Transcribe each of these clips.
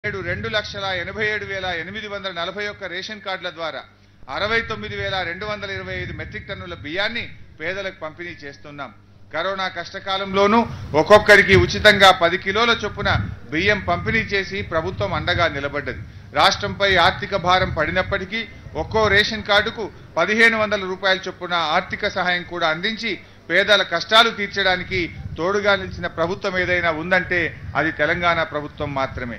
2,87,841 ration కార్డుల ద్వారా 69,225 metric టన్నుల బియ్యాన్ని పేదలకు పంపిణీ చేస్తున్నాం. కరోనా కష్టకాలంలోనూ ఒక్కొక్కరికి ఉచితంగా 10 కిలోల చొప్పున బియ్యం పంపిణీ చేసి ప్రభుత్వం అండగా నిలబడ్డది. రాష్ట్రంపై ఆర్థిక భారం పడినప్పటికీ ఒక్కో రేషన్ కార్డుకు 1,500 రూపాయల చొప్పున ఆర్థిక సహాయం కూడా అందించి పేదల కష్టాలు తీర్చడానికి తోడుగా నిలిచిన ప్రభుత్వం ఏదైనా ఉందంటే అది తెలంగాణ ప్రభుత్వం మాత్రమే.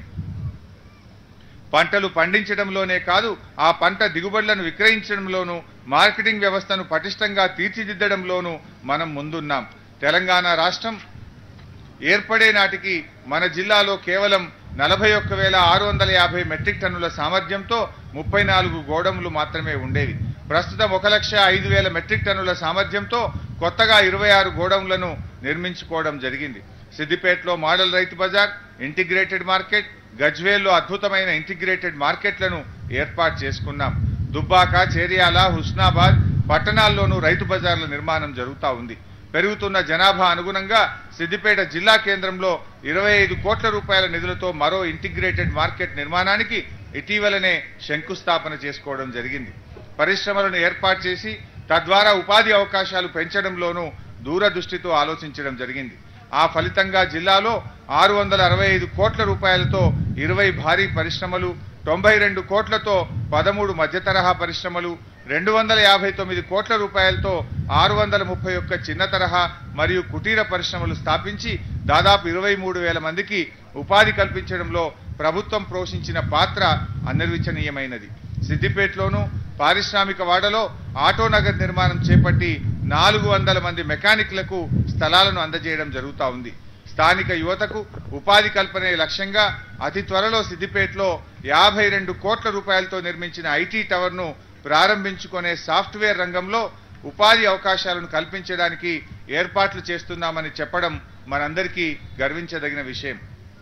పంటలు పండించడంలోనే కాదు, ఆ పంట దిగుబడులను విక్రయించడంలోనూ, మార్కెటింగ్ వ్యవస్థను పటిష్టంగా తీర్చిదిద్దడంలోనూ మనం ముందున్నాం. తెలంగాణ రాష్ట్రం ఏర్పడే నాటికి మన జిల్లాలో కేవలం 41,650 మెట్రిక్ టన్నుల సామర్థ్యంతో 34 గోడౌన్లు మాత్రమే ఉండేవి. ప్రస్తుతం 1,05,000 మెట్రిక్ టన్నుల సామర్థ్యంతో కొత్తగా 26 గోడౌన్లను నిర్మించుకోవడం జరిగింది. సిద్దిపేటలో model Rythu Bazar, integrated market, గజ్వేల్లో అద్భుతమైన ఇంటిగ్రేటెడ్ మార్కెట్లను ఏర్పాటు చేసుకున్నాం. దుబ్బాక, చేర్యాల, హుస్నాబాద్ పట్టణాల్లోనూ రైతు బజార్ల నిర్మాణం జరుగుతూ ఉంది. పెరుగుతున్న జనాభా అనుగుణంగా సిద్దిపేట జిల్లా కేంద్రంలో 25 కోట్ల రూపాయల నిధులతో మరో ఇంటిగ్రేటెడ్ మార్కెట్ నిర్మాణానికి ఇటీవలనే శంకుస్థాపన చేసుకోవడం జరిగింది. పరిశ్రమలను ఏర్పాటు చేసి తద్వారా ఉపాధి అవకాశాలు పెంచడంలోనూ దూరదృష్టితో ఆలోచించడం జరిగింది. ఆ ఫలితంగా జిల్లాలో 665 కోట్ల రూపాయలతో 20 భారీ పరిశ్రమలు, 92 కోట్లతో 13 మధ్యతరహా పరిశ్రమలు, 259 కోట్ల రూపాయలతో 631 చిన్న తరహా మరియు కుటీర పరిశ్రమలు స్థాపించి దాదాపు 23,000 మందికి ఉపాధి కల్పించడంలో ప్రభుత్వం పోషించిన పాత్ర అనిర్వచనీయమైనది. సిద్దిపేటలోనూ పారిశ్రామిక వాడలో ఆటోనగర్ నిర్మాణం చేపట్టి 400 మంది మెకానిక్లకు స్థలాలను అందజేయడం జరుగుతూ ఉంది. స్థానిక యువతకు ఉపాధి కల్పనే లక్ష్యంగా అతి త్వరలో సిద్దిపేటలో 52 కోట్ల రూపాయలతో నిర్మించిన ఐటీ టవర్ను ప్రారంభించుకునే సాఫ్ట్వేర్ రంగంలో ఉపాధి అవకాశాలను కల్పించడానికి ఏర్పాట్లు చేస్తున్నామని చెప్పడం మనందరికీ గర్వించదగిన విషయం.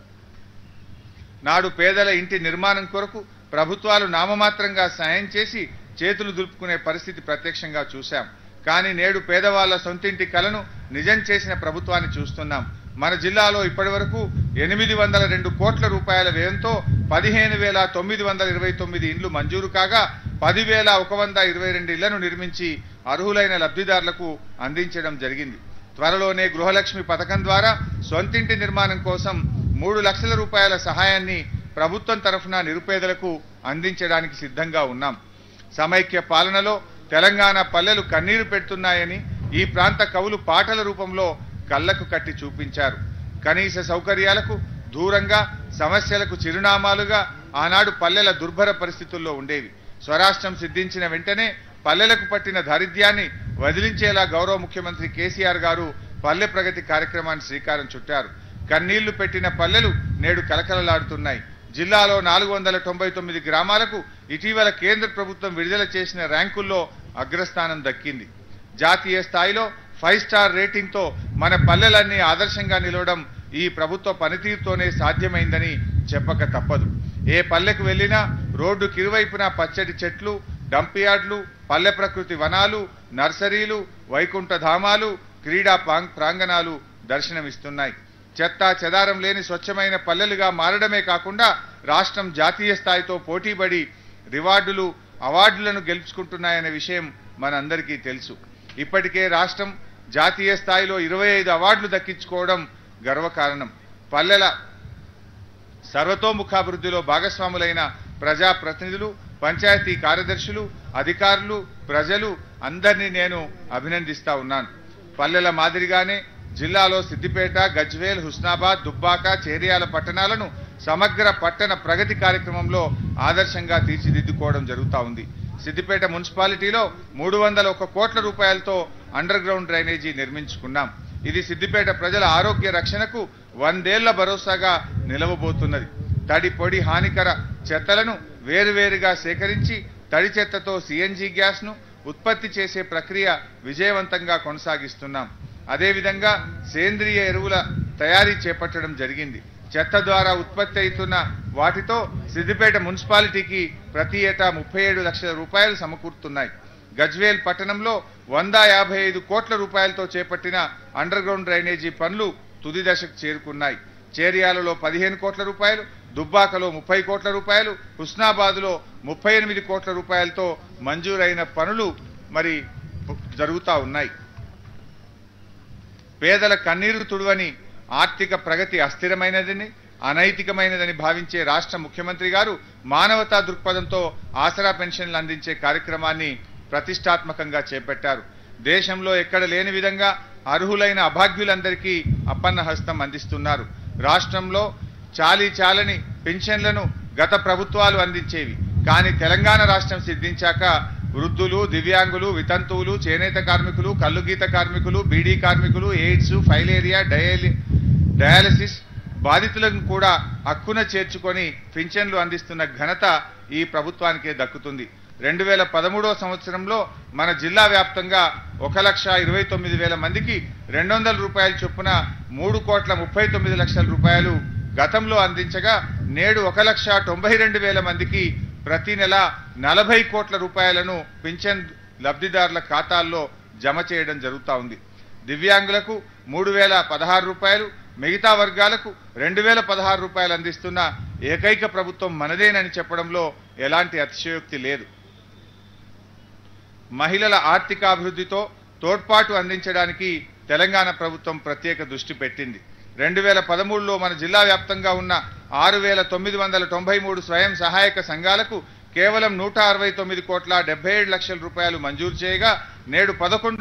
నాడు పేదల ఇంటి నిర్మాణం కొరకు ప్రభుత్వాలు నామమాత్రంగా సాయం చేసి చేతులు దులుపుకునే పరిస్థితి ప్రత్యక్షంగా చూశాం. కానీ నేడు పేదవాళ్ల సొంతింటి కలను నిజం చేసిన ప్రభుత్వాన్ని చూస్తున్నాం. మన జిల్లాలో ఇప్పటివరకు 802 కోట్ల రూపాయల వ్యయంతో 15,929 ఇండ్లు మంజూరు కాగా 10,122 ఇళ్లను నిర్మించి అర్హులైన లబ్ధిదారులకు అందించడం జరిగింది. త్వరలోనే గృహలక్ష్మి పథకం ద్వారా సొంతింటి నిర్మాణం కోసం 3 లక్షల రూపాయల సహాయాన్ని ప్రభుత్వం తరఫున నిరుపేదలకు అందించడానికి సిద్ధంగా ఉన్నాం. సమైక్య పాలనలో తెలంగాణ పల్లెలు కన్నీరు పెడుతున్నాయని ఈ ప్రాంత కవులు పాటల రూపంలో కళ్లకు కట్టి చూపించారు. కనీస సౌకర్యాలకు దూరంగా, సమస్యలకు చిరునామాలుగా ఆనాడు పల్లెల దుర్భర పరిస్థితుల్లో ఉండేవి. స్వరాష్ట్రం సిద్ధించిన వెంటనే పల్లెలకు పట్టిన దారిద్ర్యాన్ని వదిలించేలా గౌరవ ముఖ్యమంత్రి కేసీఆర్ గారు పల్లె ప్రగతి కార్యక్రమాన్ని శ్రీకారం చుట్టారు. కన్నీళ్లు పెట్టిన పల్లెలు నేడు కలకలలాడుతున్నాయి. జిల్లాలో 499 గ్రామాలకు ఇటీవల కేంద్ర ప్రభుత్వం విడుదల చేసిన ర్యాంకుల్లో అగ్రస్థానం దక్కింది. జాతీయ స్థాయిలో 5 స్టార్ రేటింగ్తో మన పల్లెలన్నీ ఆదర్శంగా నిలవడం ఈ ప్రభుత్వ పనితీరుతోనే సాధ్యమైందని చెప్పక తప్పదు. ఏ పల్లెకు వెళ్ళినా రోడ్డుకి ఇరువైపున పచ్చడి చెట్లు, డంపియార్డ్లు, పల్లె ప్రకృతి వనాలు, నర్సరీలు, వైకుంఠ ధామాలు, క్రీడా ప్రాంగణాలు దర్శనమిస్తున్నాయి. చెత్తా చెదారం లేని స్వచ్ఛమైన పల్లెలుగా మారడమే కాకుండా రాష్ట్రం జాతీయ స్థాయితో పోటీపడి రివార్డులు, అవార్డులను గెలుచుకుంటున్నాయనే విషయం మనందరికీ తెలుసు. ఇప్పటికే రాష్ట్రం జాతీయ స్థాయిలో 25 అవార్డులు దక్కించుకోవడం గర్వకారణం. పల్లెల సర్వతోముఖాభివృద్ధిలో భాగస్వాములైన ప్రజాప్రతినిధులు, పంచాయతీ కార్యదర్శులు, అధికారులు, ప్రజలు అందరినీ నేను అభినందిస్తా ఉన్నాను. పల్లెల మాదిరిగానే జిల్లాలో సిద్దిపేట, గజ్వేల్, హుస్నాబాద్, దుబ్బాక, చేర్యాల పట్టణాలను సమగ్ర పట్టణ ప్రగతి కార్యక్రమంలో ఆదర్శంగా తీర్చిదిద్దుకోవడం జరుగుతూ ఉంది. సిద్దిపేట మున్సిపాలిటీలో 301 కోట్ల రూపాయలతో అండర్ గ్రౌండ్ డ్రైనేజీ నిర్మించుకున్నాం. ఇది సిద్దిపేట ప్రజల ఆరోగ్య రక్షణకు 100 ఏళ్ల భరోసాగా నిలవబోతున్నది. తడి, పొడి, హానికర చెత్తలను వేరువేరుగా సేకరించి తడి చెత్తతో సిఎన్జి గ్యాస్ను ఉత్పత్తి చేసే ప్రక్రియ విజయవంతంగా కొనసాగిస్తున్నాం. అదేవిధంగా సేంద్రియ ఎరువుల తయారీ చేపట్టడం జరిగింది. చెత్త ద్వారా ఉత్పత్తి అవుతున్న వాటితో సిద్దిపేట మున్సిపాలిటీకి ప్రతి ఏటా 37 లక్షల రూపాయలు సమకూరుతున్నాయి. గజ్వేల్ పట్టణంలో 155 కోట్ల రూపాయలతో చేపట్టిన అండర్ గ్రౌండ్ డ్రైనేజీ పనులు తుది దశకు చేరుకున్నాయి. చేర్యాలలో 15 కోట్ల రూపాయలు, దుబ్బాకలో 30 కోట్ల రూపాయలు, హుస్నాబాద్లో 38 కోట్ల రూపాయలతో మంజూరైన పనులు మరి జరుగుతూ ఉన్నాయి. పేదల కన్నీరు తుడవని ఆర్థిక ప్రగతి అస్థిరమైనదని, అనైతికమైనదని భావించే రాష్ట్ర ముఖ్యమంత్రి గారు మానవతా దృక్పథంతో ఆసరా పెన్షన్లు అందించే కార్యక్రమాన్ని ప్రతిష్టాత్మకంగా చేపట్టారు. దేశంలో ఎక్కడ లేని విధంగా అర్హులైన అభాగ్యులందరికీ అప్పన్న హస్తం అందిస్తున్నారు. రాష్ట్రంలో చాలని పెన్షన్లను గత ప్రభుత్వాలు అందించేవి. కానీ తెలంగాణ రాష్ట్రం సిద్ధించాక వృద్ధులు, దివ్యాంగులు, వితంతువులు, చేనేత కార్మికులు, కల్లుగీత కార్మికులు, బీడీ కార్మికులు, ఎయిడ్స్, ఫైలేరియా, డయాలసిస్ బాధితులను కూడా హక్కున చేర్చుకొని పింఛన్లు అందిస్తున్న ఘనత ఈ ప్రభుత్వానికే దక్కుతుంది. 2013 సంవత్సరంలో మన జిల్లా వ్యాప్తంగా 1,29,000 మందికి 200 రూపాయల చొప్పున 3,39,00,000 రూపాయలు గతంలో అందించగా నేడు 1,92,000 మందికి ప్రతి నెల 40 కోట్ల రూపాయలను పింఛన్ లబ్ధిదారుల ఖాతాల్లో జమ చేయడం జరుగుతూ ఉంది. దివ్యాంగులకు 3,016 రూపాయలు, మిగతా వర్గాలకు 2,016 రూపాయలు అందిస్తున్న ఏకైక ప్రభుత్వం మనదేనని చెప్పడంలో ఎలాంటి అతిశయోక్తి లేదు. మహిళల ఆర్థికాభివృద్ధితో తోడ్పాటు అందించడానికి తెలంగాణ ప్రభుత్వం ప్రత్యేక దృష్టి పెట్టింది. 2013లో మన జిల్లా వ్యాప్తంగా ఉన్న 6,993 స్వయం సహాయక సంఘాలకు కేవలం 169 కోట్ల 77 లక్షల రూపాయలు మంజూరు చేయగా నేడు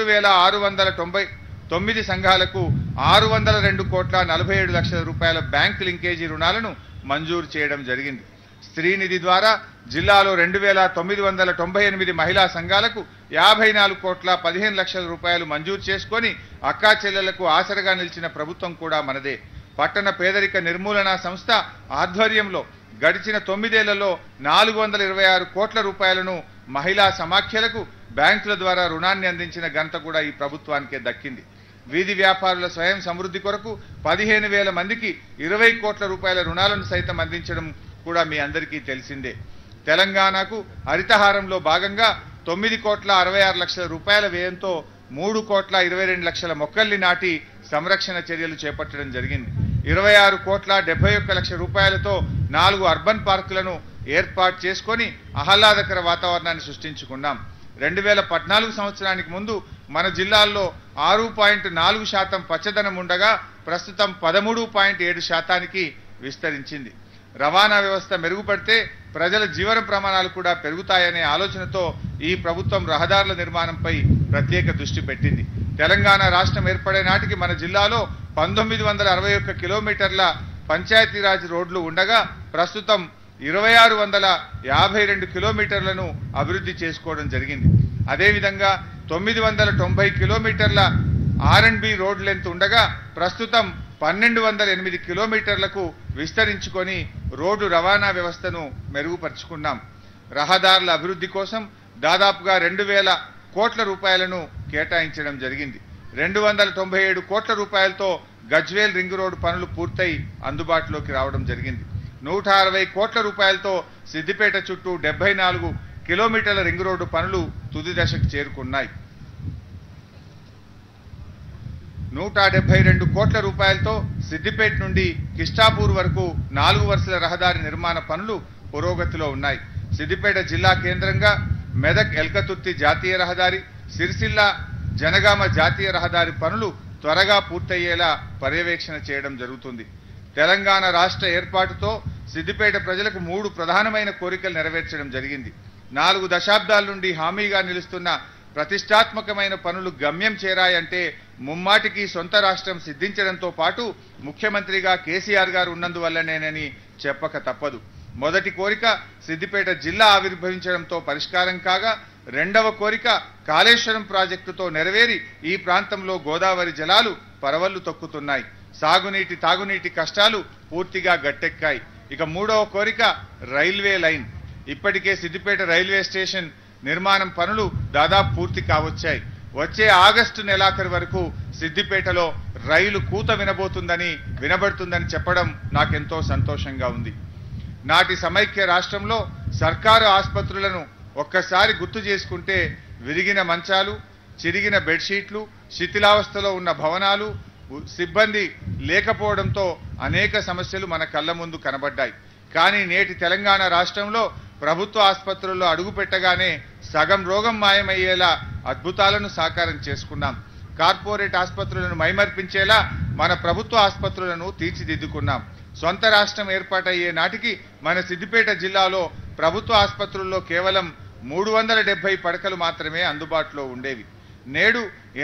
11,699 సంఘాలకు 602 కోట్ల 47 లక్షల రూపాయల బ్యాంక్ లింకేజీ రుణాలను మంజూరు చేయడం జరిగింది. స్త్రీనిధి ద్వారా జిల్లాలో 2,998 మహిళా సంఘాలకు 54 కోట్ల 15 లక్షల రూపాయలు మంజూరు చేసుకొని అక్కా చెల్లెలకు ఆసరగా నిలిచిన ప్రభుత్వం కూడా మనదే. పట్టణ పేదరిక నిర్మూలన సంస్థ ఆధ్వర్యంలో గడిచిన 9 ఏళ్లలో 426 కోట్ల రూపాయలను మహిళా సమాఖ్యలకు బ్యాంకుల ద్వారా రుణాన్ని అందించిన ఘనత కూడా ఈ ప్రభుత్వానికే దక్కింది. వీధి వ్యాపారుల స్వయం సమృద్ధి కొరకు 15,000 మందికి 20 కోట్ల రూపాయల రుణాలను సైతం అందించడం కూడా మీ అందరికీ తెలిసిందే. తెలంగాణకు హరితహారంలో భాగంగా 9 కోట్ల 66 లక్షల రూపాయల వ్యయంతో 3 కోట్ల 22 లక్షల మొక్కల్ని నాటి సంరక్షణ చర్యలు చేపట్టడం జరిగింది. 26 కోట్ల 71 లక్షల రూపాయలతో 4 అర్బన్ పార్కులను ఏర్పాటు చేసుకొని ఆహ్లాదకర వాతావరణాన్ని సృష్టించుకున్నాం. 2014 సంవత్సరానికి ముందు మన జిల్లాల్లో 6.4% పచ్చదనం ఉండగా ప్రస్తుతం 13.7% విస్తరించింది. రవాణా వ్యవస్థ మెరుగుపడితే ప్రజల జీవన ప్రమాణాలు కూడా పెరుగుతాయనే ఆలోచనతో ఈ ప్రభుత్వం రహదారుల నిర్మాణంపై ప్రత్యేక దృష్టి పెట్టింది. తెలంగాణ రాష్ట్రం ఏర్పడే నాటికి మన జిల్లాలో 1961 కిలోమీటర్ల పంచాయతీరాజ్ రోడ్లు ఉండగా ప్రస్తుతం 2,652 కిలోమీటర్లను అభివృద్ధి చేసుకోవడం జరిగింది. అదేవిధంగా 990 కిలోమీటర్ల R&B రోడ్ లెంత్ ఉండగా ప్రస్తుతం 1,208 కిలోమీటర్లకు విస్తరించుకొని రోడ్డు రవాణా వ్యవస్థను మెరుగుపరుచుకున్నాం. రహదారుల అభివృద్ధి కోసం దాదాపుగా 2,000 కోట్ల రూపాయలను కేటాయించడం జరిగింది. 297 కోట్ల రూపాయలతో గజ్వేల్ రింగ్ రోడ్డు పనులు పూర్తయి అందుబాటులోకి రావడం జరిగింది. 160 కోట్ల రూపాయలతో సిద్దిపేట చుట్టూ 74 కిలోమీటర్ల రింగ్ రోడ్డు పనులు తుది దశకు చేరుకున్నాయి. 172 కోట్ల రూపాయలతో సిద్దిపేట నుండి కిష్టాపూర్ వరకు 4 వరుసల రహదారి నిర్మాణ పనులు పురోగతిలో ఉన్నాయి. సిద్దిపేట జిల్లా కేంద్రంగా మెదక్ ఎల్కతుర్తి జాతీయ రహదారి, సిరిసిల్ల జనగామ జాతీయ రహదారి పనులు త్వరగా పూర్తయ్యేలా పర్యవేక్షణ చేయడం జరుగుతుంది. తెలంగాణ రాష్ట్ర ఏర్పాటుతో సిద్దిపేట ప్రజలకు 3 ప్రధానమైన కోరికలు నెరవేర్చడం జరిగింది. 4 దశాబ్దాల నుండి హామీగా నిలుస్తున్న ప్రతిష్టాత్మకమైన పనులు గమ్యం చేరాయంటే ముమ్మాటికి సొంత రాష్ట్రం సిద్ధించడంతో పాటు ముఖ్యమంత్రిగా కేసీఆర్ గారు ఉన్నందువల్లనేనని చెప్పక తప్పదు. మొదటి కోరిక సిద్దిపేట జిల్లా ఆవిర్భవించడంతో పరిష్కారం కాగా, రెండవ కోరిక కాళేశ్వరం ప్రాజెక్టుతో నెరవేరి ఈ ప్రాంతంలో గోదావరి జలాలు పరవళ్లు తొక్కుతున్నాయి. సాగునీటి తాగునీటి కష్టాలు పూర్తిగా గట్టెక్కాయి. ఇక మూడవ కోరిక రైల్వే లైన్. ఇప్పటికే సిద్దిపేట రైల్వే స్టేషన్ నిర్మాణం పనులు దాదాపు పూర్తి కావచ్చాయి. వచ్చే ఆగస్టు నెలాఖరు వరకు సిద్దిపేటలో రైలు కూత వినబడుతుందని చెప్పడం నాకెంతో సంతోషంగా ఉంది. నాటి సమైక్య రాష్ట్రంలో సర్కారు ఆసుపత్రులను ఒక్కసారి గుర్తు చేసుకుంటే విరిగిన మంచాలు, చిరిగిన బెడ్షీట్లు, శిథిలావస్థలో ఉన్న భవనాలు, సిబ్బంది లేకపోవడంతో అనేక సమస్యలు మన కళ్ళ ముందు కనబడ్డాయి. కానీ నేటి తెలంగాణ రాష్ట్రంలో ప్రభుత్వ ఆసుపత్రుల్లో అడుగు పెట్టగానే సగం రోగం మాయమయ్యేలా అద్భుతాలను సాకారం చేసుకున్నాం. కార్పొరేట్ ఆసుపత్రులను మైమర్పించేలా మన ప్రభుత్వ ఆసుపత్రులను తీర్చిదిద్దుకున్నాం. సొంత రాష్ట్రం ఏర్పాటయ్యే నాటికి మన సిద్దిపేట జిల్లాలో ప్రభుత్వ ఆసుపత్రుల్లో కేవలం 370 పడకలు మాత్రమే అందుబాటులో ఉండేవి. నేడు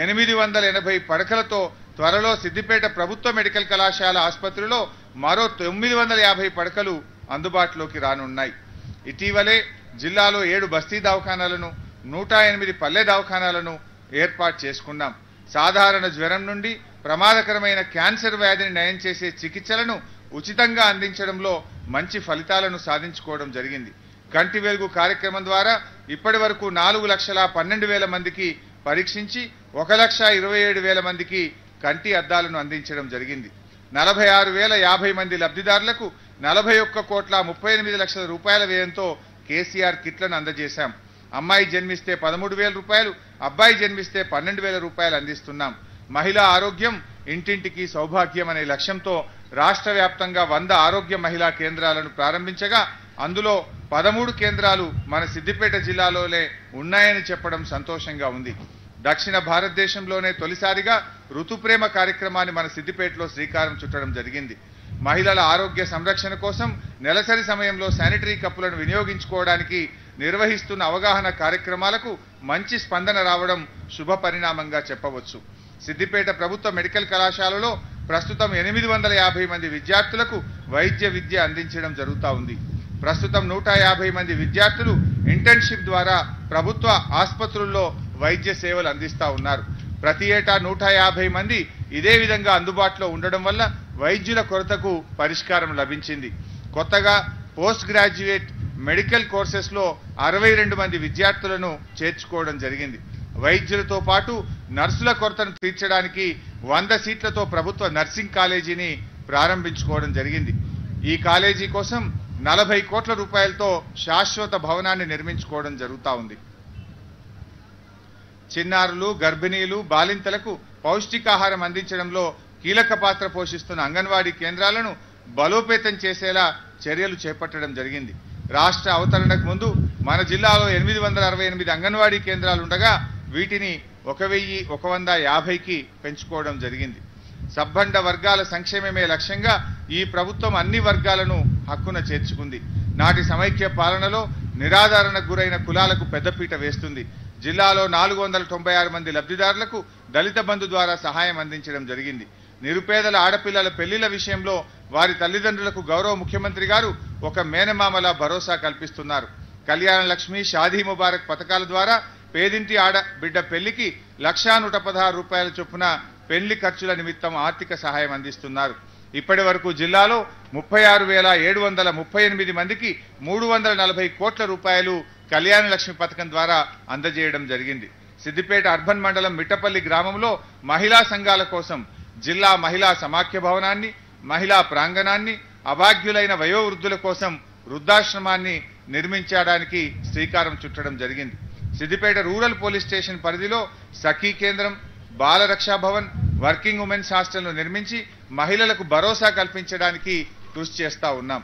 880 పడకలతో త్వరలో సిద్దిపేట ప్రభుత్వ మెడికల్ కళాశాల ఆసుపత్రిలో మరో 950 పడకలు అందుబాటులోకి రానున్నాయి. ఇటీవలే జిల్లాలో 7 బస్తీ దవాఖానాలను 108 పల్లె దవాఖానాలను ఏర్పాటు చేసుకున్నాం. సాధారణ జ్వరం నుండి ప్రమాదకరమైన క్యాన్సర్ వ్యాధిని నయం చేసే చికిత్సలను ఉచితంగా అందించడంలో మంచి ఫలితాలను సాధించుకోవడం జరిగింది. కంటి వెలుగు కార్యక్రమం ద్వారా ఇప్పటి వరకు 4,12,000 మందికి పరీక్షించి 1,27,000 మందికి కంటి అద్దాలను అందించడం జరిగింది. 46,050 మంది లబ్ధిదారులకు 41,38,00,000 రూపాయల వ్యయంతో కేసీఆర్ కిట్లను అందజేశాం. అమ్మాయి జన్మిస్తే 13,000 రూపాయలు, అబ్బాయి జన్మిస్తే 12,000 రూపాయలు అందిస్తున్నాం. మహిళా ఆరోగ్యం ఇంటింటికి సౌభాగ్యం అనే లక్ష్యంతో రాష్ట్ర వ్యాప్తంగా 100 ఆరోగ్య మహిళా కేంద్రాలను ప్రారంభించగా అందులో 13 కేంద్రాలు మన సిద్దిపేట జిల్లాలోనే ఉన్నాయని చెప్పడం సంతోషంగా ఉంది. దక్షిణ భారతదేశంలోనే తొలిసారిగా ఋతుప్రేమ కార్యక్రమాన్ని మన సిద్దిపేటలో శ్రీకారం చుట్టడం జరిగింది. మహిళల ఆరోగ్య సంరక్షణ కోసం నెలసరి సమయంలో శానిటరీ కప్పులను వినియోగించుకోవడానికి నిర్వహిస్తున్న అవగాహన కార్యక్రమాలకు మంచి స్పందన రావడం శుభ పరిణామంగా చెప్పవచ్చు. సిద్దిపేట ప్రభుత్వ మెడికల్ కళాశాలలో ప్రస్తుతం 850 మంది విద్యార్థులకు వైద్య విద్య అందించడం జరుగుతూ ఉంది. ప్రస్తుతం 150 మంది విద్యార్థులు ఇంటర్న్షిప్ ద్వారా ప్రభుత్వ ఆసుపత్రుల్లో వైద్య సేవలు అందిస్తూ ఉన్నారు. ప్రతి ఏటా 150 మంది ఇదే విధంగా అందుబాటులో ఉండడం వల్ల వైద్యుల కొరతకు పరిష్కారం లభించింది. కొత్తగా పోస్ట్ గ్రాడ్యుయేట్ మెడికల్ కోర్సెస్లో 62 మంది విద్యార్థులను చేర్చుకోవడం జరిగింది. వైద్యులతో పాటు నర్సుల కొరతను తీర్చడానికి 100 సీట్లతో ప్రభుత్వ నర్సింగ్ కాలేజీని ప్రారంభించుకోవడం జరిగింది. ఈ కాలేజీ కోసం 40 కోట్ల రూపాయలతో శాశ్వత భవనాన్ని నిర్మించుకోవడం జరుగుతూ ఉంది. చిన్నారులు, గర్భిణీలు, బాలింతలకు పౌష్టికాహారం అందించడంలో కీలక పాత్ర పోషిస్తున్న అంగన్వాడీ కేంద్రాలను బలోపేతం చేసేలా చర్యలు చేపట్టడం జరిగింది. రాష్ట్ర అవతరణకు ముందు మన జిల్లాలో 868 అంగన్వాడీ కేంద్రాలు ఉండగా వీటిని 1,150కి పెంచుకోవడం జరిగింది. సబ్బండ వర్గాల సంక్షేమమే లక్ష్యంగా ఈ ప్రభుత్వం అన్ని వర్గాలను హక్కున చేర్చుకుంది. నాటి సమైక్య పాలనలో నిరాధారణకు గురైన కులాలకు పెద్దపీట వేస్తుంది. జిల్లాలో 496 మంది లబ్ధిదారులకు దళిత బంధు ద్వారా సహాయం అందించడం జరిగింది. నిరుపేదల ఆడపిల్లల పెళ్లిళ్ల విషయంలో వారి తల్లిదండ్రులకు గౌరవ ముఖ్యమంత్రి గారు ఒక మేనమామల భరోసా కల్పిస్తున్నారు. కళ్యాణ లక్ష్మి, షాదీ ముబారక్ పథకాల ద్వారా పేదింటి ఆడబిడ్డ పెళ్లికి 1,116 రూపాయల చొప్పున పెళ్లి ఖర్చుల నిమిత్తం ఆర్థిక సహాయం అందిస్తున్నారు. ఇప్పటి వరకు జిల్లాలో 36,738 మందికి 340 కోట్ల రూపాయలు కళ్యాణ లక్ష్మి పథకం ద్వారా అందజేయడం జరిగింది. సిద్దిపేట అర్బన్ మండలం మిట్టపల్లి గ్రామంలో మహిళా సంఘాల కోసం జిల్లా మహిళా సమాఖ్య భవనాన్ని, మహిళా ప్రాంగణాన్ని, అభాగ్యులైన వయోవృద్ధుల కోసం వృద్ధాశ్రమాన్ని నిర్మించడానికి శ్రీకారం చుట్టడం జరిగింది. సిద్దిపేట రూరల్ పోలీస్ స్టేషన్ పరిధిలో సఖీ కేంద్రం, బాల రక్షా భవన్, వర్కింగ్ ఉమెన్స్ హాస్టల్ను నిర్మించి మహిళలకు భరోసా కల్పించడానికి కృషి చేస్తా ఉన్నాం.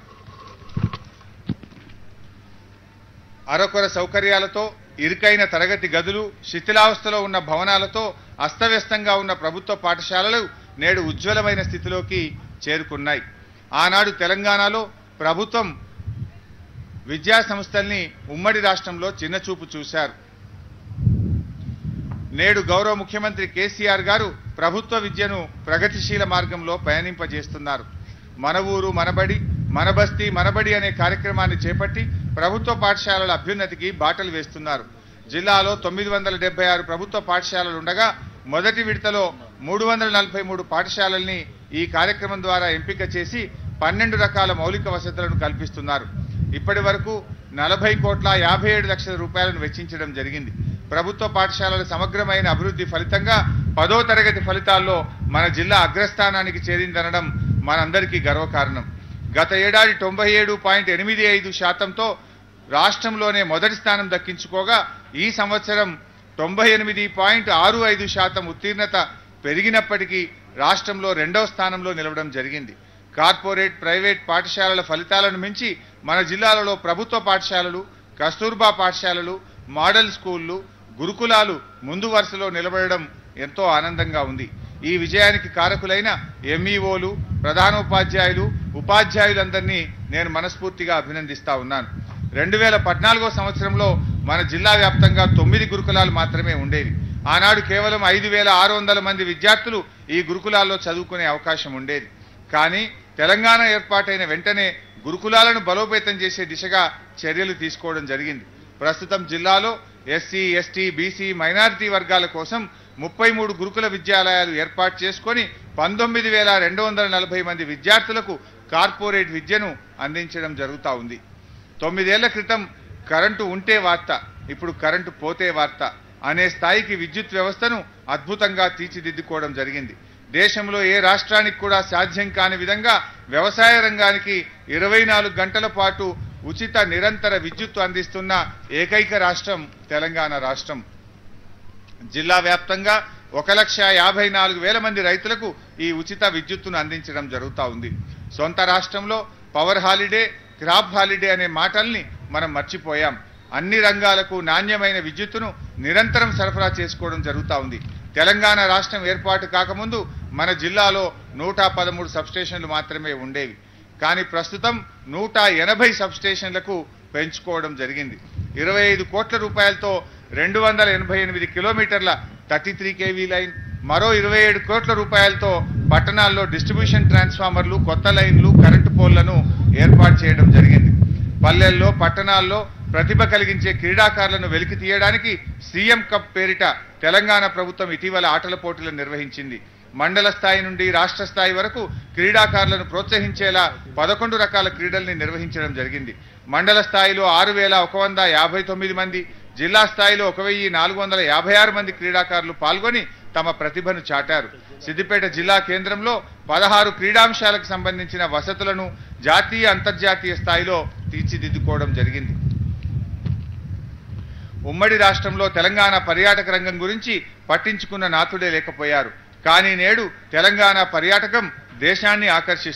అరకొర సౌకర్యాలతో, ఇరుకైన తరగతి గదులు, శిథిలావస్థలో ఉన్న భవనాలతో అస్తవ్యస్తంగా ఉన్న ప్రభుత్వ పాఠశాలలు నేడు ఉజ్వలమైన స్థితిలోకి చేరుకున్నాయి. ఆనాడు తెలంగాణలో ప్రభుత్వం విద్యా సంస్థల్ని ఉమ్మడి రాష్ట్రంలో చిన్నచూపు చూశారు. నేడు గౌరవ ముఖ్యమంత్రి కేసీఆర్ గారు ప్రభుత్వ విద్యను ప్రగతిశీల మార్గంలో పయనింపజేస్తున్నారు. మన ఊరు మనబడి, మన బస్తీ మనబడి అనే కార్యక్రమాన్ని చేపట్టి ప్రభుత్వ పాఠశాలల అభ్యున్నతికి బాటలు వేస్తున్నారు. జిల్లాలో 976 ప్రభుత్వ పాఠశాలలు ఉండగా మొదటి విడతలో 343 పాఠశాలల్ని ఈ కార్యక్రమం ద్వారా ఎంపిక చేసి 12 రకాల మౌలిక వసతులను కల్పిస్తున్నారు. ఇప్పటి వరకు 40,57,00,000 రూపాయలను వెచ్చించడం జరిగింది. ప్రభుత్వ పాఠశాలల సమగ్రమైన అభివృద్ధి ఫలితంగా 10వ తరగతి ఫలితాల్లో మన జిల్లా అగ్రస్థానానికి చేరిందనడం మనందరికీ గర్వకారణం. గత ఏడాది 97.85%తో రాష్ట్రంలోనే మొదటి స్థానం దక్కించుకోగా ఈ సంవత్సరం 98.65% ఉత్తీర్ణత పెరిగినప్పటికీ రాష్ట్రంలో 2వ స్థానంలో నిలవడం జరిగింది. కార్పొరేట్ ప్రైవేట్ పాఠశాలల ఫలితాలను మించి మన జిల్లాలలో ప్రభుత్వ పాఠశాలలు, కస్తూర్బా పాఠశాలలు, మోడల్ స్కూళ్లు, గురుకులాలు ముందు వరుసలో నిలబడడం ఎంతో ఆనందంగా ఉంది. ఈ విజయానికి కారకులైన ఎంఈఓలు, ప్రధానోపాధ్యాయులు, ఉపాధ్యాయులందరినీ నేను మనస్ఫూర్తిగా అభినందిస్తా ఉన్నాను. 2014 సంవత్సరంలో మన జిల్లా వ్యాప్తంగా 9 గురుకులాలు మాత్రమే ఉండేవి. ఆనాడు కేవలం 5,600 మంది విద్యార్థులు ఈ గురుకులాల్లో చదువుకునే అవకాశం ఉండేది. కానీ తెలంగాణ ఏర్పాటైన వెంటనే గురుకులాలను బలోపేతం చేసే దిశగా చర్యలు తీసుకోవడం జరిగింది. ప్రస్తుతం జిల్లాలో ఎస్సీ, ఎస్టీ, బీసీ, మైనారిటీ వర్గాల కోసం 33 గురుకుల విద్యాలయాలు ఏర్పాటు చేసుకొని 19,240 మంది విద్యార్థులకు కార్పొరేట్ విద్యను అందించడం జరుగుతూ ఉంది. 9 ఏళ్ల క్రితం కరెంటు ఉంటే వార్త, ఇప్పుడు కరెంటు పోతే వార్త అనే స్థాయికి విద్యుత్ వ్యవస్థను అద్భుతంగా తీర్చిదిద్దుకోవడం జరిగింది. దేశంలో ఏ రాష్ట్రానికి కూడా సాధ్యం కాని విధంగా వ్యవసాయ రంగానికి 24 గంటల పాటు ఉచిత నిరంతర విద్యుత్తు అందిస్తున్న ఏకైక రాష్ట్రం తెలంగాణ రాష్ట్రం. జిల్లా వ్యాప్తంగా 1,54,000 మంది రైతులకు ఈ ఉచిత విద్యుత్తును అందించడం జరుగుతూ ఉంది. సొంత రాష్ట్రంలో పవర్ హాలిడే, క్రాప్ హాలిడే అనే మాటల్ని మనం మర్చిపోయాం. అన్ని రంగాలకు నాణ్యమైన విద్యుత్తును నిరంతరం సరఫరా చేసుకోవడం జరుగుతూ ఉంది. తెలంగాణ రాష్ట్రం ఏర్పాటు కాకముందు మన జిల్లాలో 113 సబ్స్టేషన్లు మాత్రమే ఉండేవి. కానీ ప్రస్తుతం 180 సబ్స్టేషన్లకు పెంచుకోవడం జరిగింది. 25 కోట్ల రూపాయలతో 288 కిలోమీటర్ల 33 kV లైన్, మరో 27 కోట్ల రూపాయలతో పట్టణాల్లో డిస్ట్రిబ్యూషన్ ట్రాన్స్ఫార్మర్లు, కొత్త లైన్లు, కరెంటు పోల్లను ఏర్పాటు చేయడం జరిగింది. పల్లెల్లో, పట్టణాల్లో ప్రతిభ కలిగించే క్రీడాకారులను వెలికి తీయడానికి సీఎం కప్ పేరిట తెలంగాణ ప్రభుత్వం ఇటీవల ఆటల పోటీలను నిర్వహించింది. మండల స్థాయి నుండి రాష్ట్ర స్థాయి వరకు క్రీడాకారులను ప్రోత్సహించేలా 11 రకాల క్రీడల్ని నిర్వహించడం జరిగింది. మండల స్థాయిలో 6,159 మంది, జిల్లా స్థాయిలో 1,456 మంది క్రీడాకారులు పాల్గొని తమ ప్రతిభను చాటారు. సిద్దిపేట జిల్లా కేంద్రంలో 16 క్రీడాంశాలకు సంబంధించిన వసతులను జాతీయ, అంతర్జాతీయ స్థాయిలో తీర్చిదిద్దుకోవడం జరిగింది. ఉమ్మడి రాష్ట్రంలో తెలంగాణ పర్యాటక రంగం గురించి పట్టించుకున్న నాథుడే లేకపోయారు. కానీ నేడు తెలంగాణ పర్యాటకం దేశాన్ని ఆకర్షిస్తుంది.